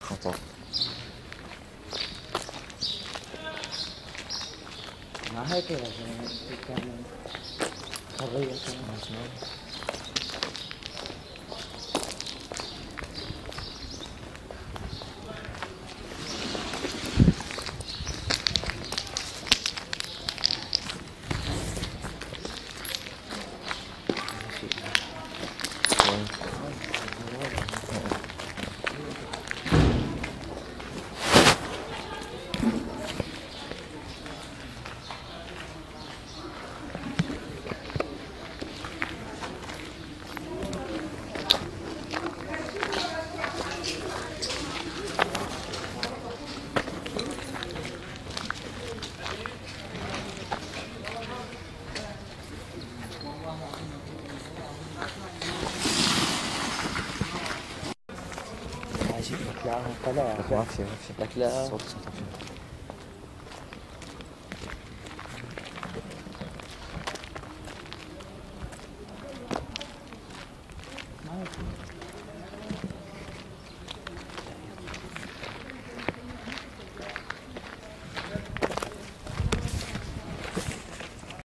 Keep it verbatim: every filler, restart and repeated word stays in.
Attends. ما هكذا كان قضية كمان. لا طلع ما في ما في لك لا صوت صوت ما في